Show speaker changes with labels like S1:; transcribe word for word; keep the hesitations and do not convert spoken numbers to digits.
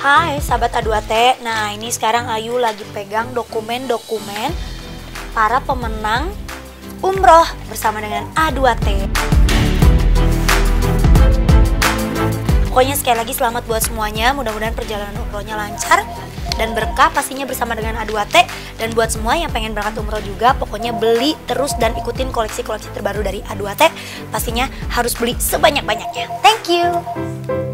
S1: Hai sahabat A dua T, nah ini sekarang Ayu lagi pegang dokumen-dokumen para pemenang umroh bersama dengan A dua T. Pokoknya sekali lagi selamat buat semuanya, mudah-mudahan perjalanan umrohnya lancar dan berkah pastinya bersama dengan A dua T. Dan buat semua yang pengen berangkat umroh juga, pokoknya beli terus dan ikutin koleksi-koleksi terbaru dari A dua T. Pastinya harus beli sebanyak-banyaknya. Thank you!